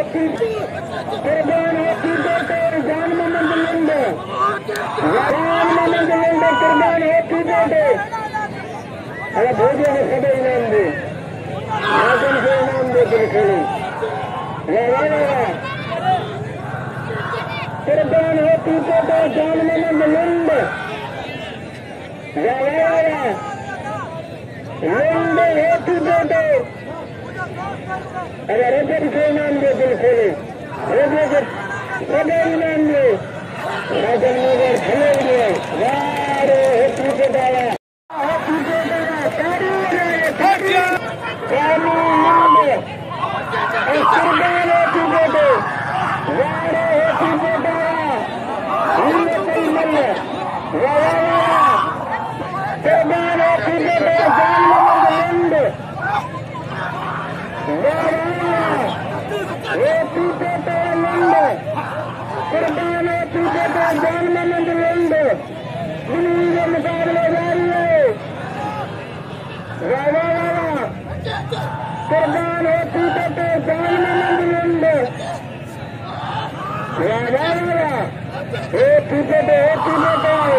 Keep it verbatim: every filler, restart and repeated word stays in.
कुर्बान हो पीते तो जान में मंजलंदे जान में मंजलंदे कुर्बान हो पीते तो अरे भोजे ने सब इनाम दे आजम से इनाम दे दिल खेली कुर्बान हो पीते तो जान में मंजलंदे लंदे हो पीते तो अरे रजब से इनाम दे दिल खोले रजब सब इनाम दे राजन नगर खले हुए वारे हेतु के डाला हेतु के डाला तारी रे तारी तारी नाम दे कुर्बान हेतु के दे वारे हेतु के डाला हिम्मत मल्ले वारा कुर्बान हेतु के दे जान मंद ये पीते तो लंडे कुर्बान पीते तो जान में मंद लंडे मुनीरे मुकाबले जारी है रावा रावा कुर्बान पीते तो जान में मंद लंडे रावा रावा ये पीते तो पीते तो